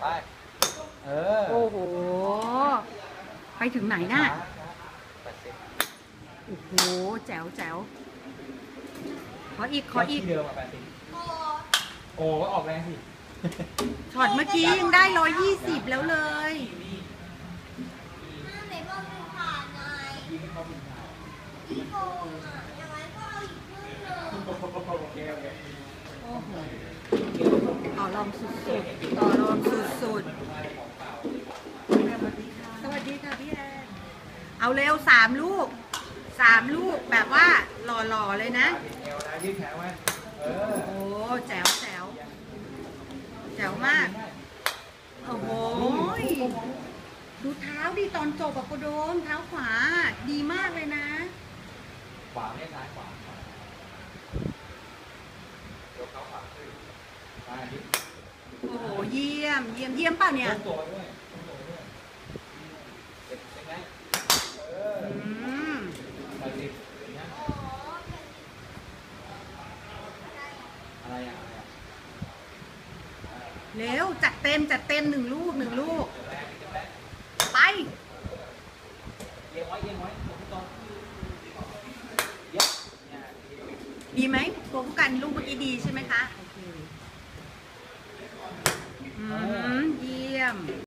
ไปโอ้โหไปถึงไหนน่ะโอ้โหแจ๋วแจ๋วขออีกที่เดิม80โอ้ก็ออกแรงสิช็อตเมื่อกี้ยังได้120แล้วเลยไหนบอกเป็นผ่านไงพี่โกงอ่ะอย่างไรก็เอาอีกครึ่งหนึ่งโอเคโอ้โหต่อรองสุดๆต่อรองสุดๆสวัสดีค่ะพี่แอนเอาเร็ว3 ลูกแบบว่าหล่อๆเลยนะยืดแขนไว้โอ้แจ๋วแจ๋วแจ๋วมากโอ้โหดูเท้าดิตอนจบกับโกโดมเท้าขวาดีมากเลยนะขวาไม่ซ้ายขวายกเท้าขวาขึ้นมาดิโอ้โหเยี่ยมป่ะเนี่ยตัวด้วยเจ็บยังไงไปดิอะไรอ่ะเร็วจัดเต็ม1 ลูกไปเอียงไว้ดีไหมตัวผู้กันลูกเมื่อกี้ดีใช่ไหมคะโอเคเยี่ยม